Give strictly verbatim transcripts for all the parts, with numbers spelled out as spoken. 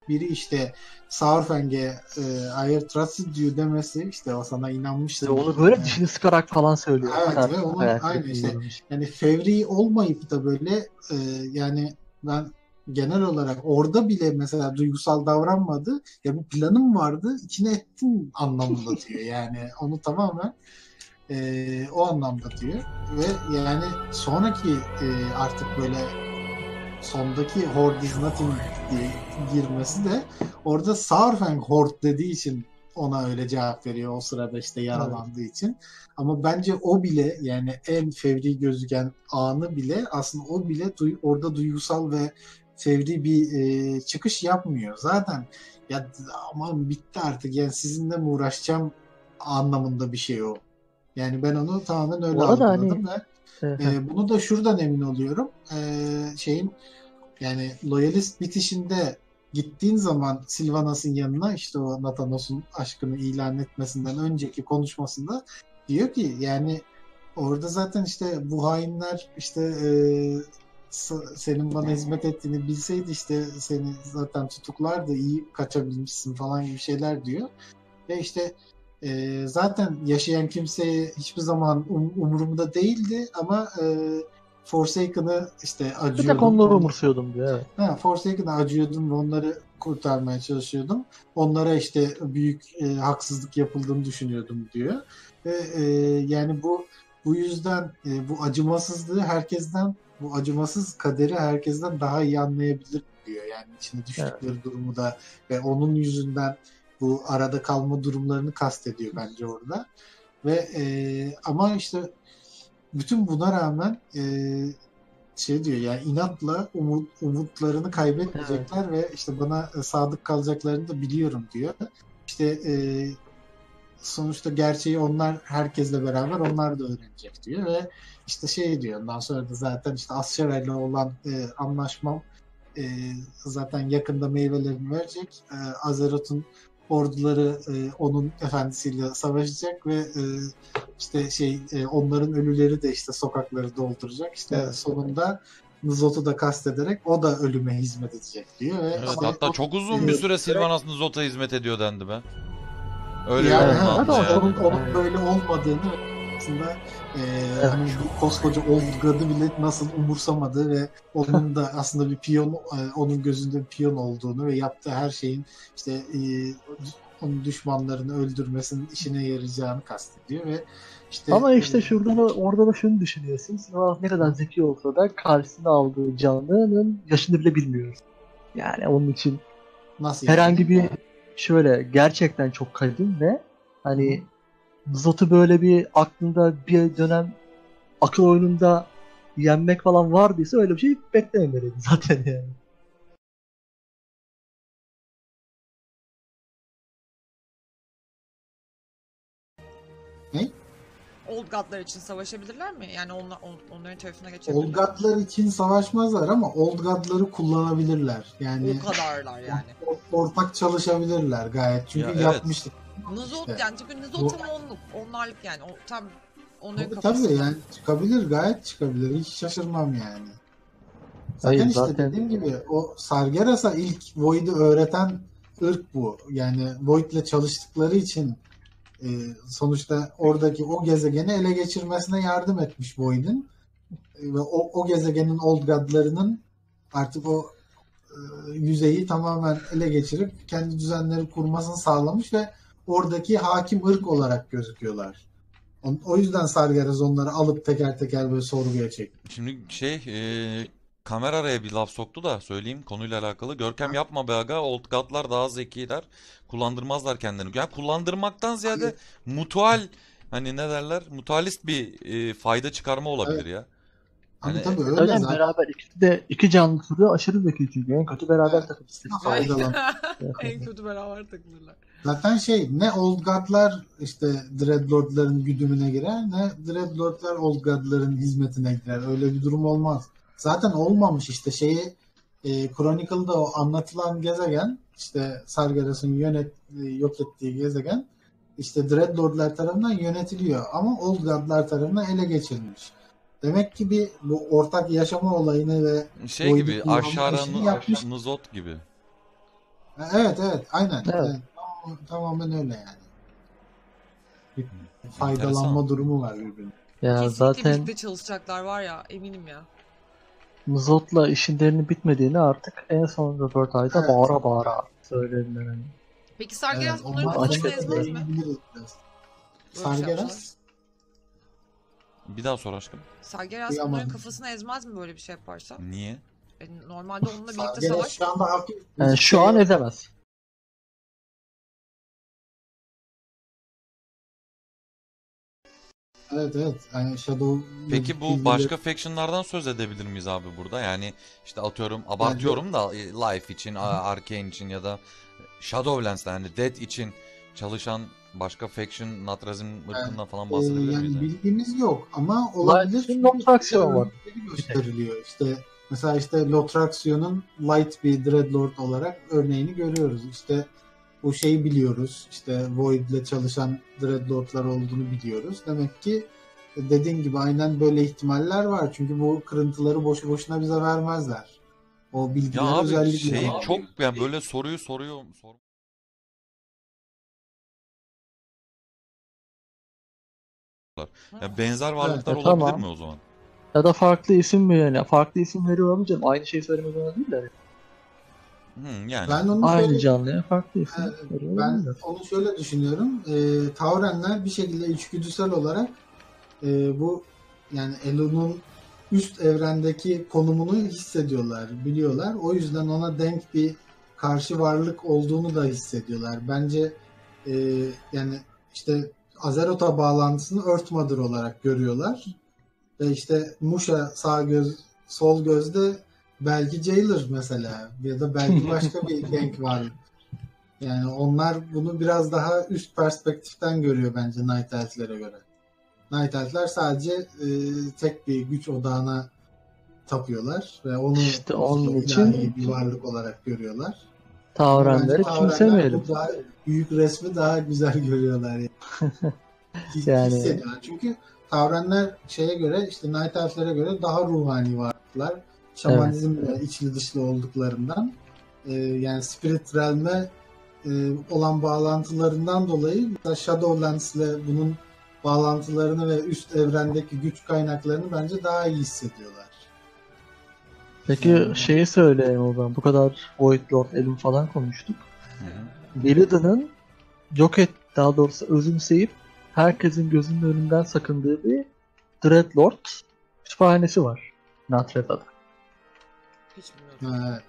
biri işte Saurfang'e e, I trusted you demesi, işte o sana inanmıştır. Onu böyle yani. dişini sıkarak falan söylüyor. Evet ve onun aynı işte yani fevri olmayıp da böyle e, yani ben genel olarak orada bile mesela duygusal davranmadı. Ya bir planım vardı, içine ettim anlamında diyor. Yani onu tamamen e, o anlamda diyor. Ve yani sonraki e, artık böyle sondaki Horde is nothing diye girmesi de orada Saurfang Horde dediği için ona öyle cevap veriyor o sırada işte yaralandığı evet. için. Ama bence o bile yani en fevri gözüken anı bile aslında o bile duy, orada duygusal ve fevri bir e, çıkış yapmıyor. Zaten ya aman bitti artık yani sizinle mi uğraşacağım anlamında bir şey o. Yani ben onu tamamen öyle algıladım hani... ve e, bunu da şuradan emin oluyorum. E, şeyin yani loyalist bitişinde gittiğin zaman Sylvanas'ın yanına işte o Nathanos'un aşkını ilan etmesinden önceki konuşmasında diyor ki yani orada zaten işte bu hainler işte e, senin bana hizmet ettiğini bilseydi işte seni zaten tutuklardı, iyi kaçabilmişsin falan gibi şeyler diyor. Ve işte e, zaten yaşayan kimseye hiçbir zaman um, umurumda değildi ama e, Forsaken'ı işte acıyordum. Bir tek onları umursuyordum diyor. Evet. Ha, Forsaken'a acıyordum ve onları kurtarmaya çalışıyordum. Onlara işte büyük e, haksızlık yapıldığını düşünüyordum diyor. Ve e, yani bu bu yüzden e, bu acımasızlığı herkesten, bu acımasız kaderi herkesten daha iyi anlayabilir diyor. Yani içine düştükleri evet. durumu da ve onun yüzünden bu arada kalma durumlarını kastediyor bence orada. Ve e, ama işte bütün buna rağmen e, şey diyor yani inatla umut, umutlarını kaybetmeyecekler evet. ve işte bana sadık kalacaklarını da biliyorum diyor. İşte e, sonuçta gerçeği onlar herkesle beraber onlar da öğrenecek diyor ve işte şey diyor ondan sonra da zaten işte Ashera'yla olan e, anlaşmam e, zaten yakında meyvelerini verecek. E, Azeroth'un orduları e, onun efendisiyle savaşacak ve e, işte şey e, onların ölüleri de işte sokakları dolduracak. İşte evet. sonunda Nuzot'u da kastederek o da ölüme hizmet edecek diyor. Ve evet, işte hatta o, çok uzun e, bir süre Sylvanas Nuzot'a hizmet ediyor dendi be. Öyle yani, yorumlandı yani. yani. Onun, onun böyle olmadığını aslında e, evet. hani bu koskoca Old God'ı bile nasıl umursamadığı ve onun da aslında bir piyon, onun gözünde bir piyon olduğunu ve yaptığı her şeyin işte e, onun düşmanlarını öldürmesinin işine yarayacağını kastediyor ve işte ama işte e, şurada da orada da şunu düşünüyorsun. Sylvanas ne kadar zeki olsa da karşısına aldığı canlının yaşını bile bilmiyoruz. Yani onun için nasıl herhangi yani? bir şöyle gerçekten çok kadim ve hani Nuzot'u böyle bir aklında bir dönem akıl oyununda yenmek falan vardıysa öyle bir şey beklememeliydi zaten yani. Ne? Old God'lar için savaşabilirler mi? Yani onlar, onların tarafına geçebilirler. Old God'lar için savaşmazlar ama Old God'ları kullanabilirler. Yani o kadarlar yani. Ortak çalışabilirler gayet. Çünkü ya yapmıştık. Evet. Nuzot işte. Yani çünkü Nuzot tam onluk, onlarlık yani. O tam onların tabii, kafası. tabii yani çıkabilir, gayet çıkabilir. Hiç şaşırmam yani. Zaten Hayır, işte zaten... dediğim gibi o Sargeras'a ilk Void'i öğreten ırk bu. Yani Void'le çalıştıkları için e, sonuçta oradaki o gezegeni ele geçirmesine yardım etmiş Void'in. E, ve o, o gezegenin Old God'larının artık o e, yüzeyi tamamen ele geçirip kendi düzenleri kurmasını sağlamış ve oradaki hakim ırk olarak gözüküyorlar. O, o yüzden Sargeras onları alıp teker teker böyle sorguya çekti. Şimdi şey e, kamera araya bir laf soktu da söyleyeyim konuyla alakalı. Görkem yapma be aga, Old God'lar daha zekiler. Kullandırmazlar kendilerini. Yani kullandırmaktan ziyade Hayır. mutual hani ne derler? Mutualist bir e, fayda çıkarma olabilir evet. ya. Hani, yani, tabii öyle zaten. Beraber ikisi de iki canlı türü aşırı zeki çünkü. En kötü beraber evet. takılırlar. En kötü beraber takılırlar. Zaten şey ne Old God'lar işte Dreadlord'ların güdümüne girer ne Dreadlord'lar Old God'ların hizmetine girer. Öyle bir durum olmaz. Zaten olmamış işte şeyi e, Chronicle'da o anlatılan gezegen işte Sargeras'ın yönet yok ettiği gezegen işte Dreadlord'lar tarafından yönetiliyor ama Old God'lar tarafından ele geçirilmiş. Demek ki bir bu ortak yaşama olayını ve şey gibi Aşara'nın Nuzot gibi. Evet evet aynen. Evet. Evet. Tam- Tamamen öyle yani. Bir Enteresan. faydalanma durumu var birbirine. Ya Kesinlikle zaten birlikte çalışacaklar var ya, eminim ya. Muzot'la işinlerinin bitmediğini artık en son röportajda Evet. bağıra bağıra söylediler. Hani. Peki Evet, Sargeras bunların ondan kafasını açık- sonra da ezmez mi? değinebiliriz biraz. Böyle bir şey yapsalar. Sargeras Bir daha sor aşkım. Sargeras Duyamadım. bunların kafasını ezmez mi böyle bir şey yaparsa? Niye? E, normalde onunla birlikte Sargeras savaş. şu anda hafif Yani bir şu şey an yok. ezemez. Evet evet. Yani Shadow Peki bu bilgileri- başka factionlardan söz edebilir miyiz abi burada? Yani işte atıyorum, abartıyorum da e, Life için, A- Arcane için ya da Shadowlands'ta yani Dead için çalışan başka faction, Natrazim ırkından falan Ee, bahsedebilir miyiz? yani Yani? bilgimiz yok ama olabilir. Light'ın Çünkü Lotraxion var. örnekleri gösteriliyor. İşte mesela işte Lotraxion'un Light bir Dreadlord olarak örneğini görüyoruz. İşte bu şeyi biliyoruz. İşte Void'le çalışan Dreadlord'lar olduğunu biliyoruz. Demek ki dediğin gibi aynen böyle ihtimaller var. Çünkü bu kırıntıları boşu boşuna bize vermezler. O Ya bilgiler abi özellikle şey var. çok yani böyle soruyu soruyor sor. Ya benzer varlıklar Evet, olabilir tamam. mi o zaman? Ya da farklı isim mi yani? Farklı isim veriyor mu canım? Aynı şeyi söylemek zorunda değiller. Hı, yani. Ben onu Aynı şöyle canlıya farklı isim Evet, veriyor ben olabilirler. onu şöyle düşünüyorum. E, Taurenler bir şekilde içgüdüsel olarak e, bu yani Elun'un üst evrendeki konumunu hissediyorlar, biliyorlar. O yüzden ona denk bir karşı varlık olduğunu da hissediyorlar. Bence e, yani işte Azeroth'a bağlantısını Earth Mother olarak görüyorlar. Ve işte Musha sağ göz, sol gözde belki Jailer mesela ya da belki başka bir denk varlık. Yani onlar bunu biraz daha üst perspektiften görüyor bence Night Elf'lere göre. Night Elf'ler sadece e, tek bir güç odağına tapıyorlar ve onu İşte onun işte için ilahi bir varlık olarak görüyorlar. Ama bence Tavrenleri Taurenler küçümsemeyelim. bu daha büyük resmi daha güzel görüyorlar. Yani. His- Yani Hissediyorlar. Çünkü Taurenler şeye göre işte Night Elf'lere göre daha ruhani varlıklar. Şamanizmle içli dışlı olduklarından e, yani Spirit Realm'e e, olan bağlantılarından dolayı mesela Shadowlands'le bunun bağlantılarını ve üst evrendeki güç kaynaklarını bence daha iyi hissediyorlar. peki Yani- şeyi söyleyeyim o zaman. Bu kadar Void Lord Elun falan konuştuk. Hı hı. Belida'nın yok et, daha doğrusu özümseyip herkesin gözünün önünden sakındığı bir Dreadlord kütüphanesi var. Natreda'da. Hiç bilmiyorum. Ha,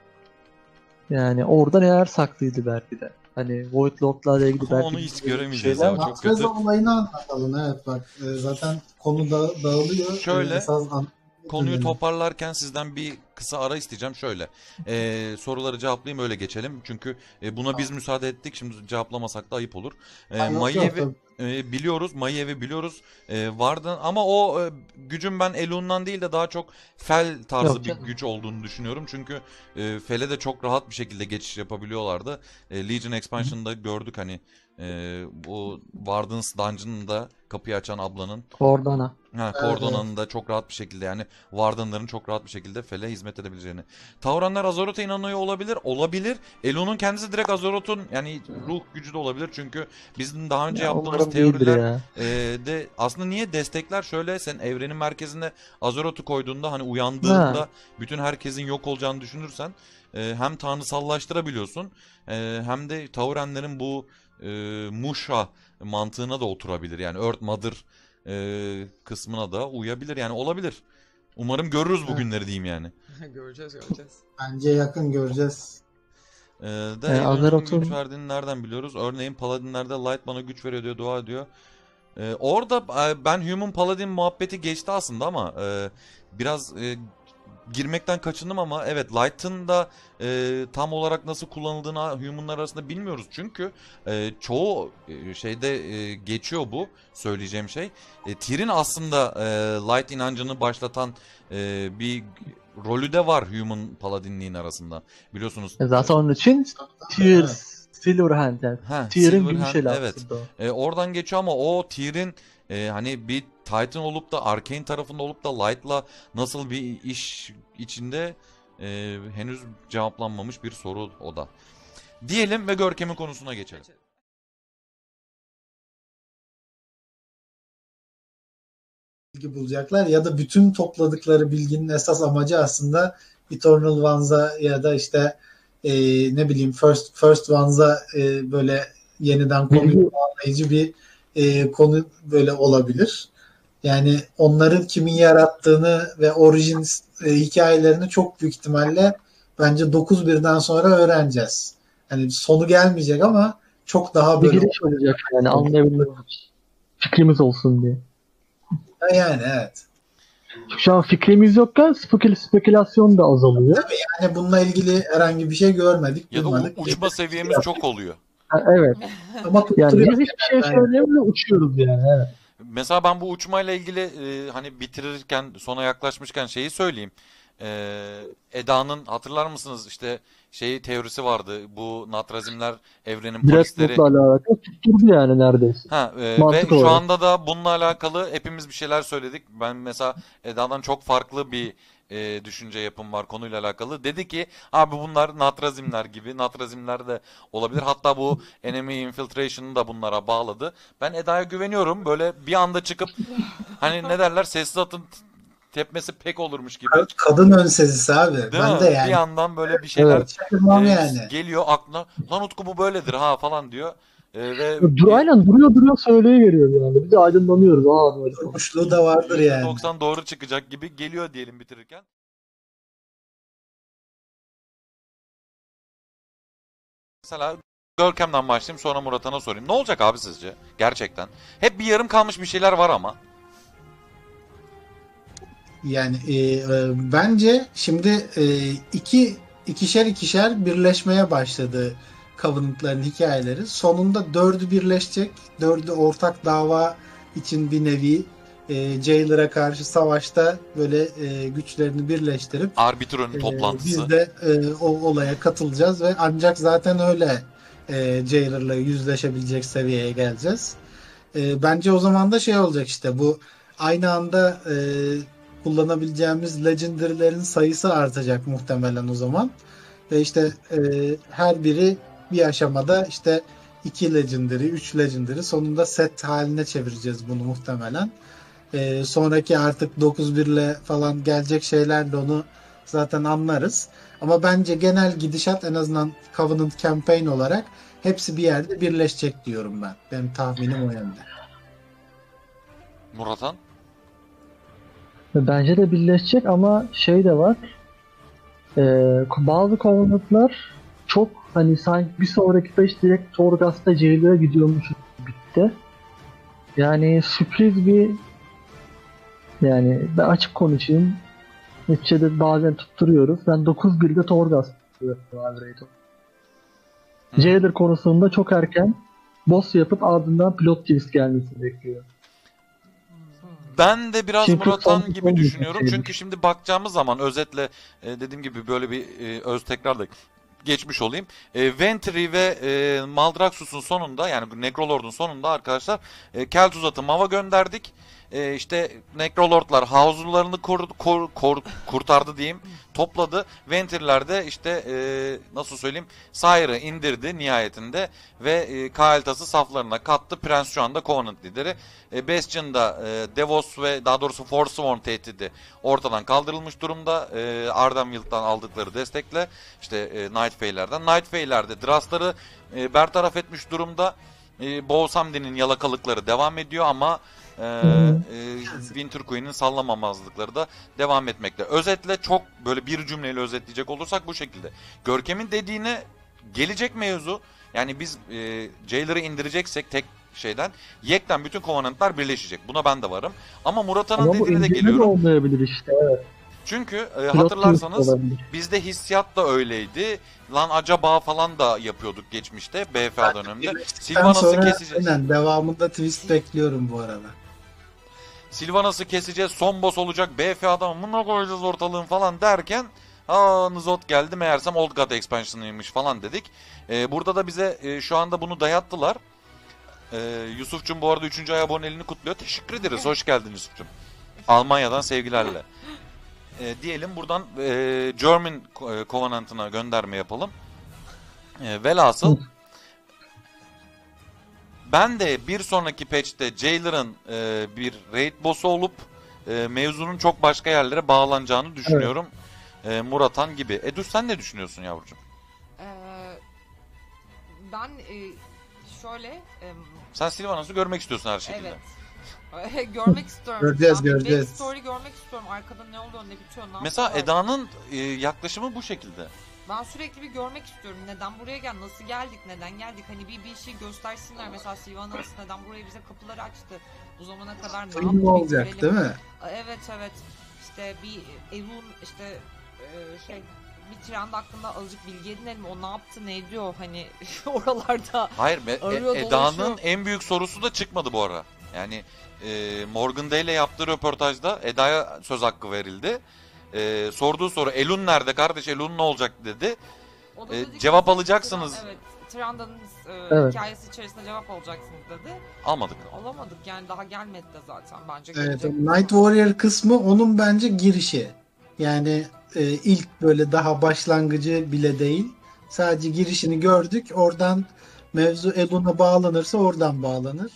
Yani orada neler saklıydı belki de. Hani Void Lord'larla ilgili Ama belki onu hiç bilmediğimiz göremeyeceğiz şeyler ya. var. Çok kötü. Natreza olayını anlatalım. Evet bak e, zaten konu da, dağılıyor. Şöyle, E, esas an- Konuyu toparlarken sizden bir kısa ara isteyeceğim. Şöyle e, soruları cevaplayayım, öyle geçelim. Çünkü e, buna biz müsaade ettik. Şimdi cevaplamasak da ayıp olur. E, Ha, yok, yok, Maievi tabii. e, biliyoruz. Maievi biliyoruz. E, vardı ama o e, gücün ben Elun'dan değil de daha çok Fel tarzı Yok bir canım. güç olduğunu düşünüyorum. Çünkü e, Fel'e de çok rahat bir şekilde geçiş yapabiliyorlardı. E, Legion Expansion'da gördük hani e, bu Warden's Dungeon'da kapıyı açan ablanın. Cordana. Ha, Evet, Cordona'nın da çok rahat bir şekilde yani Warden'ların çok rahat bir şekilde Fel'e hizmet edebileceğini. Taurenler Azeroth'a inanıyor olabilir. Olabilir. Elun'un kendisi direkt Azeroth'un yani ruh gücü de olabilir. Çünkü bizim daha önce Ya yaptığımız umarım değildir teoriler ya. e, de aslında niye destekler şöyle, sen evrenin merkezinde Azeroth'u koyduğunda hani uyandığında Ha. bütün herkesin yok olacağını düşünürsen e, hem tanrısallaştırabiliyorsun e, hem de Taurenlerin bu e, Musha mantığına da oturabilir. Yani Earth Mother e, kısmına da uyabilir yani, olabilir. Umarım görürüz bu Evet. günleri diyeyim yani. Göreceğiz göreceğiz. Bence yakın göreceğiz. Ee, de Yani Elon'un Azeroth'un- güç verdiğini nereden biliyoruz? Örneğin Paladinlerde Light bana güç veriyor diyor, dua ediyor. Ee, orada e, ben Human Paladin muhabbeti geçti aslında ama e, biraz e, girmekten kaçındım ama evet, Light'ın da e, tam olarak nasıl kullanıldığını Human'lar arasında bilmiyoruz. Çünkü e, çoğu e, şeyde e, geçiyor bu söyleyeceğim şey. E, Tyr'in aslında e, Light inancını başlatan e, bir rolü de var Human Paladinliğin arasında. Biliyorsunuz. E Zaten onun için Tyr, Silverhand yani. Ha, Tyr'in Silverhand, gümüş eli evet. aslında o. E, oradan geçiyor ama o Tyr'in e, hani bir Titan olup da Arcane tarafında olup da Light'la nasıl bir iş içinde e, henüz cevaplanmamış bir soru o da. Diyelim ve Görkem'in konusuna geçelim. Bilgi bulacaklar ya da bütün topladıkları bilginin esas amacı aslında Eternal Ones'a ya da işte e, ne bileyim First First Ones'a e, böyle yeniden konuyu bağlayıcı bir e, konu böyle olabilir. Yani onların kimin yarattığını ve orijin e, hikayelerini çok büyük ihtimalle bence dokuz birden sonra öğreneceğiz. Yani sonu gelmeyecek ama çok daha böyle bir giriş olacak yani anlayabilmek fikrimiz olsun diye. Yani evet. Şu an fikrimiz yokken spekül spekülasyon da azalıyor. Tabii yani bununla ilgili herhangi bir şey görmedik. Ya da duymadık. uçma seviyemiz çok oluyor. Ha, evet. Ama yani tutturuyor. biz hiçbir şey söylemiyoruz, uçuyoruz yani. Evet. Mesela ben bu uçmayla ilgili e, hani bitirirken, sona yaklaşmışken şeyi söyleyeyim. E, Eda'nın hatırlar mısınız işte şey teorisi vardı. Bu Natrazimler evrenin polisleri. Direkt alakalı tutturdu yani neredeyse. Ha, e, ve Mantık şu olarak. anda da bununla alakalı hepimiz bir şeyler söyledik. Ben mesela Eda'dan çok farklı bir e, düşünce yapım var konuyla alakalı. Dedi ki abi bunlar Natrazimler gibi. Natrazimler de olabilir. Hatta bu Enemy Infiltration'ı da bunlara bağladı. Ben Eda'ya güveniyorum. Böyle bir anda çıkıp hani ne derler sessiz atın tepmesi pek olurmuş gibi. Kadın ön sezisi abi. Değil ben mi? de yani. Bir yandan böyle bir şeyler Evet. e, yani. geliyor aklına. Lan Utku bu böyledir ha falan diyor. E, ve Dur, aynen duruyor duruyor söyleyiveriyor yani. Bir de aydınlanıyoruz. Aa, böyle. Durmuşluğu da vardır yani. doksan doğru çıkacak gibi geliyor diyelim bitirirken. Mesela Görkem'den başlayayım sonra Murat'a sorayım. Ne olacak abi sizce? Gerçekten. Hep bir yarım kalmış bir şeyler var ama. Yani e, e, bence şimdi e, iki ikişer ikişer birleşmeye başladı Covenant'ların hikayeleri. Sonunda dördü birleşecek. Dördü ortak dava için bir nevi e, Jailer'a karşı savaşta böyle e, güçlerini birleştirip Arbitron'un e, toplantısı. biz de e, o olaya katılacağız ve ancak zaten öyle e, Jailer'la yüzleşebilecek seviyeye geleceğiz. E, bence o zaman da şey olacak işte bu aynı anda e, kullanabileceğimiz legendary'lerin sayısı artacak muhtemelen o zaman. Ve işte e, her biri bir aşamada işte iki legendary, üç legendary sonunda set haline çevireceğiz bunu muhtemelen. E, sonraki artık dokuz bir ile falan gelecek şeylerle onu zaten anlarız. Ama bence genel gidişat en azından Covenant Campaign olarak hepsi bir yerde birleşecek diyorum ben. Benim tahminim o yönde. Murat'an? Bence de birleşecek ama şey de var. Ee, bazı Covenant'lar çok hani sanki bir sonraki peş direkt Torghast'a Jailer'a gidiyormuş bitti. Yani sürpriz bir yani ben açık konuşayım. Neticede bazen tutturuyoruz. Ben dokuz birde Torghast tutuyorum. Jailer konusunda çok erken boss yapıp ardından plot twist gelmesini bekliyorum. Ben de biraz Çünkü Murat'an son- gibi son düşünüyorum. bir şey. Çünkü şimdi bakacağımız zaman özetle e, dediğim gibi böyle bir e, öz tekrarla geçmiş olayım. E, Ventry ve e, Maldraxxus'un sonunda yani Necrolord'un sonunda arkadaşlar e, Kel'Thuzad'ı Mav'a gönderdik. E, işte Necrolord'lar Hauser'larını kur, kur, kur, kurtardı diyeyim. Topladı. Ventry'ler de işte e, nasıl söyleyeyim Sire'ı indirdi nihayetinde ve e, Kael'Thas'ı saflarına kattı. Prens şu anda Covenant lideri. E, Bastion'da e, Devos ve daha doğrusu Forsworn tehdidi ortadan kaldırılmış durumda. E, Ardenwild'dan aldıkları destekle işte e, Night Fae'lerden. Night Fae'ler de Drast'ları e, bertaraf etmiş durumda. E, Bowsamdi'nin yalakalıkları devam ediyor ama e, e, Winter Queen'in sallamamazlıkları da devam etmekte. Özetle çok böyle bir cümleyle özetleyecek olursak bu şekilde. Görkem'in dediğine gelecek mevzu. Yani biz e, Jailer'ı indireceksek tek şeyden yekten bütün Covenant'lar birleşecek. Buna ben de varım. Ama Murat'ın Ama bu dediğine de indirme de geliyorum. olmayabilir işte. Evet. Çünkü e, Plot hatırlarsanız twist olabilir. bizde hissiyat da öyleydi. Lan acaba falan da yapıyorduk geçmişte B F A döneminde. Sylvanas'ı sonra keseceğiz. aynen, devamında twist bekliyorum bu arada. Sylvanas'ı keseceğiz. Son boss olacak. B F A'dan mına koyacağız ortalığın falan derken aa Nuzot geldi. Meğersem Old God expansion'ıymış falan dedik. E, burada da bize e, şu anda bunu dayattılar. E, Yusuf'cum bu arada üçüncü ay aboneliğini kutluyor. Teşekkür ederiz. Hoş geldin Yusuf'cum. Almanya'dan sevgilerle. E, diyelim buradan e, German Covenant'ına gönderme yapalım. E, velhasıl ben de bir sonraki patch'te Jailer'ın e, bir raid boss'u olup e, mevzunun çok başka yerlere bağlanacağını düşünüyorum. Evet. E, Muratan gibi. Edus sen ne düşünüyorsun yavrucuğum? Ee, ben e, şöyle... E, sen Sylvanas'ı görmek istiyorsun her şekilde. Evet. Görmek istiyorum. Göreceğiz, göreceğiz. Backstory görmek istiyorum. Arkada ne oluyor, ne bitiyor, ne mesela Eda'nın e, yaklaşımı bu şekilde. Ben sürekli bir görmek istiyorum. Neden buraya gel? Nasıl geldik? Neden geldik? Hani bir bir şey göstersinler. Mesela Sylvanas neden buraya bize kapıları açtı? Bu zamana kadar ne yaptı? Ne olacak görelim. Değil mi? Evet evet. İşte bir Evun işte e, şey bir trend hakkında azıcık bilgi edinelim. O ne yaptı? Ne ediyor? Hani oralarda. Hayır. E, Eda'nın en büyük sorusu da çıkmadı bu ara. Yani e, Morgan Day ile yaptığı röportajda Eda'ya söz hakkı verildi. Ee, sorduğu soru Elun nerede kardeş, Elun ne olacak dedi. Ee, cevap ki, alacaksınız. Evet, Tranda'nın e, evet. hikayesi içerisinde cevap alacaksınız dedi. Almadık. Alamadık yani, daha gelmedi de zaten bence. Evet, Night Warrior kısmı onun bence girişi. Yani e, ilk böyle daha başlangıcı bile değil. Sadece girişini gördük. Oradan mevzu Elun'a bağlanırsa oradan bağlanır.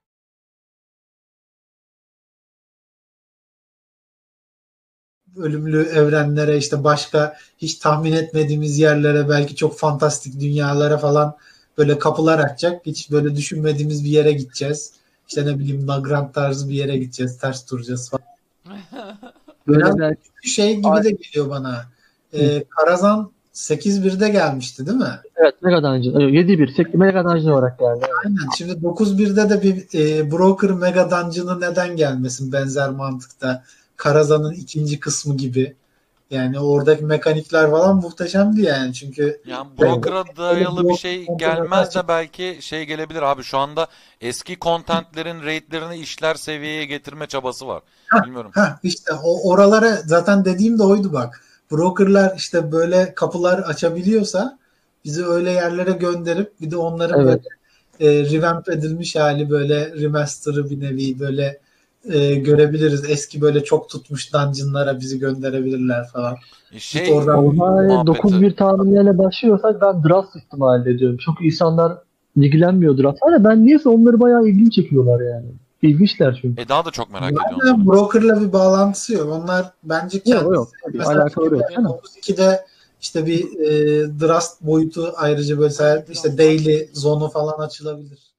Ölümlü evrenlere, işte başka hiç tahmin etmediğimiz yerlere, belki çok fantastik dünyalara falan böyle kapılar açacak. Hiç böyle düşünmediğimiz bir yere gideceğiz. İşte ne bileyim Nagrand tarzı bir yere gideceğiz. Ters duracağız falan. Biraz bir şey gibi Ay. de geliyor bana. Ee, Karazhan sekiz birde gelmişti değil mi? Evet, Mega Dungeon. yedi bir. Mega Dungeon olarak geldi. Evet. Aynen. Şimdi dokuz birde de bir e, Broker Mega Dungeon'ı neden gelmesin benzer mantıkta? Karazhan'ın ikinci kısmı gibi. Yani oradaki mekanikler falan muhteşemdi yani. Çünkü yani Broker'a dayalı bir şey gelmez de belki şey gelebilir abi. Şu anda eski contentlerin raidlerini işler seviyeye getirme çabası var. Heh, Bilmiyorum. Heh, işte o oralara zaten dediğim de oydu bak. Broker'lar işte böyle kapılar açabiliyorsa bizi öyle yerlere gönderip bir de onların evet. böyle e, revamp edilmiş hali, böyle remaster'ı bir nevi böyle e, görebiliriz. Eski böyle çok tutmuş dungeon'lara bizi gönderebilirler falan. Şey, oradan dokuz bir tahminlerle başlıyorsak ben draft ihtimali ediyorum. Çok insanlar ilgilenmiyor draft'larla. Ben niyeyse onları bayağı ilginç çekiyorlar yani. İlginçler çünkü. Eda da çok merak yani ediyorum. Broker'la bir bağlantısı yok. Onlar bence kendisi. Yok yok. Alakalı yok. dokuz ikide işte bir e, draft boyutu ayrıca böyle işte daily zone'u falan açılabilir.